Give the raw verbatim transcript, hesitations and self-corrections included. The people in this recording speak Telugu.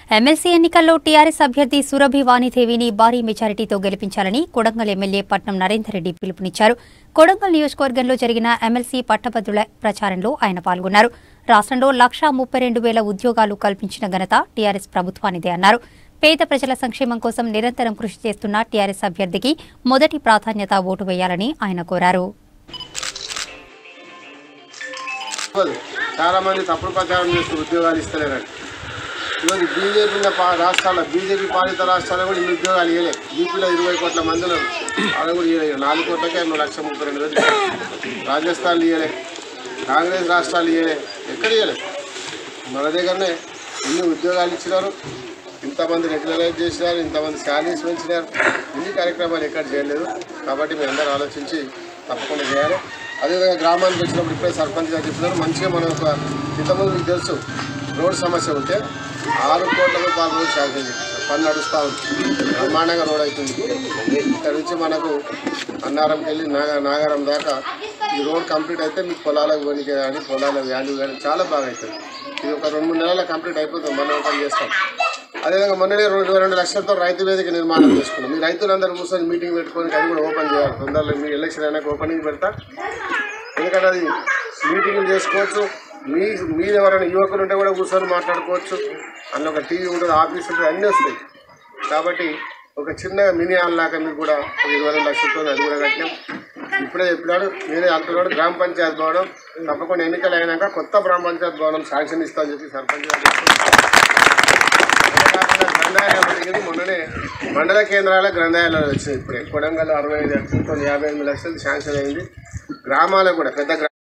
ఎమ్మెల్సీ ఎన్నికల్లో టీఆర్ఎస్ అభ్యర్థి సురభి వాణిదేవిని భారీ మెజారిటీతో గెలిపించాలని కొడంగల్ ఎమ్మెల్యే పట్నం నరేందర్ రెడ్డి పిలుపునిచ్చారు. కొడంగల్ నియోజకవర్గంలో జరిగిన ఎమ్మెల్సీ పట్టభద్రుల ప్రచారంలో ఆయన పాల్గొన్నారు. రాష్ట్రంలో లక్షా ముప్పై రెండు వేల ఉద్యోగాలు కల్పించిన ఘనత టీఆర్ఎస్ ప్రభుత్వానిదే అన్నారు. పేద ప్రజల సంక్షేమం కోసం నిరంతరం కృషి చేస్తున్న టీఆర్ఎస్ అభ్యర్థికి మొదటి ప్రాధాన్యత ఓటు వేయాలని ఆయన కోరారు. చాలా మంది తప్పుడు ప్రచారం చేస్తూ ఉద్యోగాలు ఇస్తలేరండి. ఈరోజు బీజేపీ ఉన్న రాష్ట్రాల్లో బీజేపీ పాలిత రాష్ట్రాల్లో కూడా ఇన్ని ఉద్యోగాలు ఇవ్వలేదు. యూపీలో ఇరవై కోట్ల మందిలో వాళ్ళు కూడా ఇవ్వలేదు. నాలుగు కోట్లకే ఎన్నో లక్ష ముప్పై రెండు వేలు రాజస్థాన్లు ఇవ్వలే, కాంగ్రెస్ రాష్ట్రాలు ఇవ్వలే, ఎక్కడ ఇవ్వలేదు. మన దగ్గరనే ఇన్ని ఉద్యోగాలు ఇచ్చినారు, ఇంతమంది రెగ్యులరైజ్ చేసినారు, ఇంతమంది శాలరీస్ పెంచినారు. ఇన్ని కార్యక్రమాలు ఎక్కడ చేయలేదు. కాబట్టి మీరు అందరూ ఆలోచించి తప్పకుండా చేయాలి. అదేవిధంగా గ్రామానికి వచ్చినప్పుడు ఇప్పుడే సర్పంచ్ గారు చెప్పినారు, మంచిగా మనం ఒక ఇంతకుముందు మీకు తెలుసు రోడ్డు సమస్య ఉంటే ఆరు కోట్ల రూపాయల రోడ్డు శాంక్షన్ చేస్తారు. పని నడుస్తూ ఉంది, బ్రహ్మాండంగా రోడ్ అవుతుంది. ఇక్కడ నుంచి మనకు అన్నారంకి వెళ్ళి నాగ నాగారం దాకా ఈ రోడ్ కంప్లీట్ అయితే మీకు పొలాలకు వనికి కానీ పొలాల వాల్యూ కానీ చాలా బాగా అవుతుంది. ఇది ఒక రెండు మూడు నెలల కంప్లీట్ అయిపోతుంది, మనం ఓపెన్ చేస్తాం. అదేవిధంగా మొన్ననే రెండు రెండు లక్షలతో రైతు వేదిక నిర్మాణం చేసుకున్నాం. మీ రైతులందరూ కూర్చొని మీటింగ్ పెట్టుకొని అది కూడా ఓపెన్ చేయాలి. తొందరలో మీ ఎలక్షన్ అయినాక ఓపెనింగ్ పెడతా. ఎందుకంటే అది మీటింగ్లు చేసుకోవచ్చు. మీ మీరు ఎవరైనా యువకులు ఉంటే కూడా కూర్చొని మాట్లాడుకోవచ్చు. అందులో ఒక టీవీ ఉంటుంది, ఆఫీస్ ఉంటుంది, అన్నీ వస్తాయి. కాబట్టి ఒక చిన్న మినీ హాల్ లాగా మీకు కూడా ఒక ఇరవై రెండు లక్షలతో అది కూడా కట్టినాం. ఇప్పుడే చెప్పినాడు, నేనే అంటున్నాడు గ్రామ పంచాయతీ భవనం తప్పకుండా ఎన్నికలు అయినాక కొత్త గ్రామ పంచాయతీ భవనం శాంక్షన్ ఇస్తామని చెప్పి సర్పంచ్ గారు గ్రంథాలయం అడిగింది. మొన్ననే మండల కేంద్రాల గ్రంథాలయాలు వచ్చినాయి. ఇప్పుడే కొడంగల్ అరవై ఐదు లక్షలతో యాభై ఎనిమిది లక్షలు శాంక్షన్ అయింది. గ్రామాలకు కూడా పెద్ద